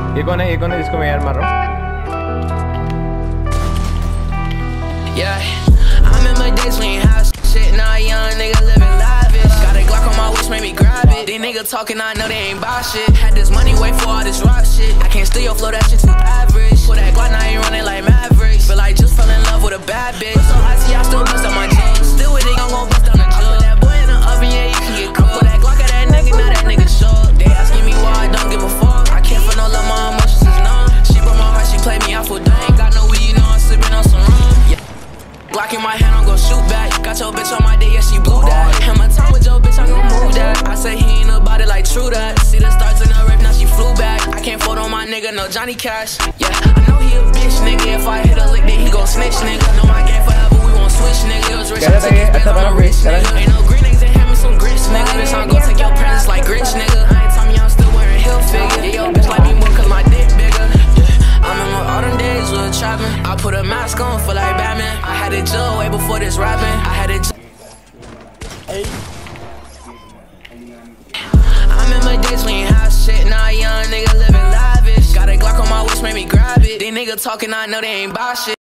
ये कौन है जिसको मैं यार मार रहा हूँ? Yeah, I remember days when you have shit, now a young nigga living lavish. Got a Glock on my waist, made me grab it. These niggas talking, I know they ain't buy shit. Had this money, wait for all this rock shit. I can't steal your flow, that shit too average. Put that Glock, now ain't running like Mavericks. Feel like just fell in love with a bad bitch. So hot, see, I still bust out my jeans. Still with it, I'm gon' bust down the jug. Put that boy in the oven, yeah, you can get cooked. Put that Glock at that nigga, now that nigga shook. They asking me why I don't give a fuck. I can't feel no love, my emotions is numb. She broke my heart, she played me out for dumb. Ain't got no weed, you know I'm sipping on some rum. Yeah. Glock in my hand, I'm gon' shoot back. Got your bitch on my day, yeah, she blew that. And my time with your bitch, I'm gon' move that. I say he ain't about it like true that. See the stars in the rape, now she flew back. I can't fold on my nigga, no Johnny Cash. Yeah, I know he a bitch, nigga. If I hit a lick, then he gon' snitch, nigga. Know my game forever, we won't switch, nigga. It was rich, I took his bed on a rich, nigga. Ain't no green eggs in him, some grits, nigga. Bitch, I'm gon' take your presents like Grinch, nigga. I ain't telling you I'm still wearing heel figure. Yeah, yo, bitch like me more cause my dick bigger. Yeah, I remember all them days with trapping. I put a mask on, feel like Batman. I had it jail way before this rapping. I had it. I remember days when you have shit, now a young nigga living lavish. Got a Glock on my waist, made me grab it. These niggas talking, I know they ain't buy shit.